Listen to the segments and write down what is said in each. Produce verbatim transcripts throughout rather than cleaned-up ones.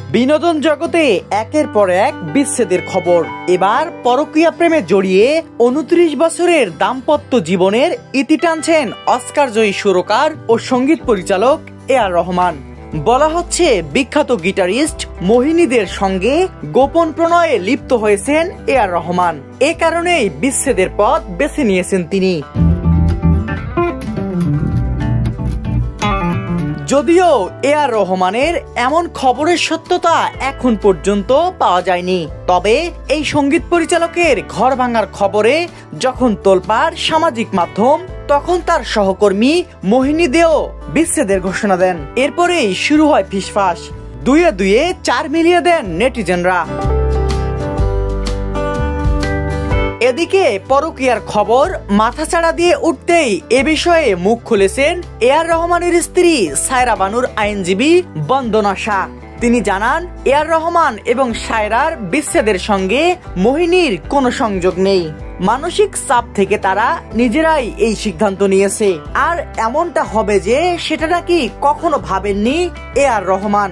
বিনোদন জগতে একের পর এক বিচ্ছেদের খবর। এবার পরকীয়া প্রেমে জড়িয়ে উনত্রিশ বছরের দাম্পত্য জীবনের ইতি টানছেন অস্কার জয়ী সুরকার ও সঙ্গীত পরিচালক এ আর রহমান। বলা হচ্ছে বিখ্যাত গিটারিস্ট মোহিনীদের সঙ্গে গোপন প্রণয়ে লিপ্ত হয়েছেন এ আর রহমান। এ কারণেই বিচ্ছেদের পথ বেছে নিয়েছেন তিনি। যদিও এ আর রহমানের এমন খবরের সত্যতা এখন পর্যন্ত পাওয়া যায়নি, তবে এই সঙ্গীত পরিচালকের ঘর ভাঙার খবরে যখন তোলপাড় সামাজিক মাধ্যম, তখন তার সহকর্মী মোহিনী দেও বিচ্ছেদের ঘোষণা দেন। এরপরেই শুরু হয় ফিসফাস, দুয়ে দুয়ে চার মিলিয়ে দেন নেটিজেনরা। এদিকে পরকীয়ার খবর মাথাচাড়া দিয়ে উঠতেই এ বিষয়ে মুখ খুলেছেন এ আর রহমানের স্ত্রী সায়রা বানুর আইনজীবী বন্দনা শাহ। তিনি জানান, এ আর রহমান এবং সায়রার বিচ্ছেদের সঙ্গে মোহিনীর কোনো সংযোগ নেই। মানসিক চাপ থেকে তারা নিজেরাই এই সিদ্ধান্ত নিয়েছে, আর এমনটা হবে যে সেটা নাকি কখনো ভাবেননি এ আর রহমান।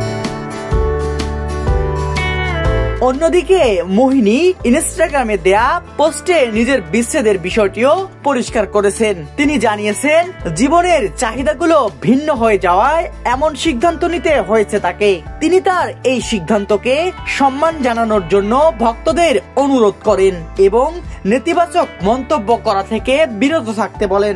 অন্যদিকে মোহিনী ইনস্টাগ্রামে দেয়া পোস্টে নিজের বিচ্ছেদের বিষয়টিও পরিষ্কার করেছেন। তিনি জানিয়েছেন, জীবনের চাহিদাগুলো ভিন্ন হয়ে যাওয়ায় এমন সিদ্ধান্ত নিতে হয়েছে তাকে। তিনি তার এই সিদ্ধান্তকে সম্মান জানানোর জন্য ভক্তদের অনুরোধ করেন এবং নেতিবাচক মন্তব্য করা থেকে বিরত থাকতে বলেন।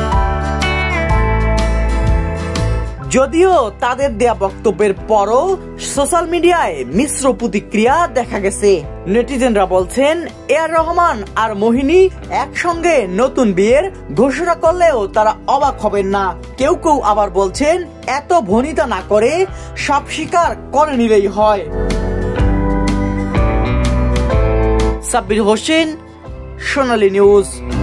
যদিও তাদের দেয়া বক্তব্যের পরও সোশ্যাল মিডিয়ায় মিশ্র প্রতিক্রিয়া দেখা গেছে। নেটিজেনরা বলছেন, এ আর রহমান আর মোহিনী একসঙ্গে নতুন বিয়ের ঘোষণা করলেও তারা অবাক হবেন না। কেউ কেউ আবার বলছেন, এত ভনিতা না করে সব স্বীকার করে নিলেই হয়। সাব্বির হোসেন, সোনালী নিউজ।